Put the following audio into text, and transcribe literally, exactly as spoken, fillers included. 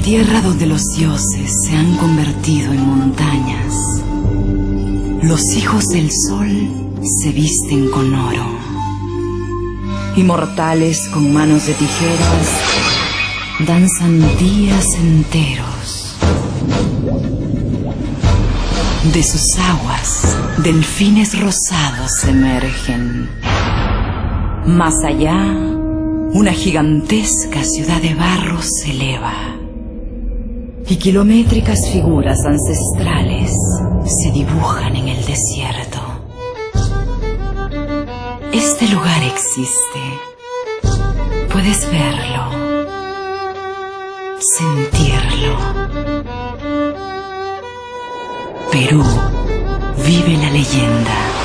tierra donde los dioses se han convertido en montañas, los hijos del sol se visten con oro, y mortales con manos de tijeras danzan días enteros. De sus aguas, delfines rosados emergen. Más allá, una gigantesca ciudad de barro se eleva, y kilométricas figuras ancestrales se dibujan en el desierto. Este lugar existe. Puedes verlo, sentirlo. Perú, vive la leyenda.